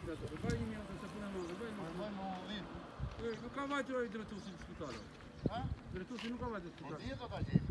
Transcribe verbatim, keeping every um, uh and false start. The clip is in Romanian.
de acolo. Vai nimeni să se pună în urmă. Vai nu. Vai nu vin. Nu ca vai trebuie dreptul să spitalul. Ha? Dreptul să nu ca vai de spitalul. Odată da,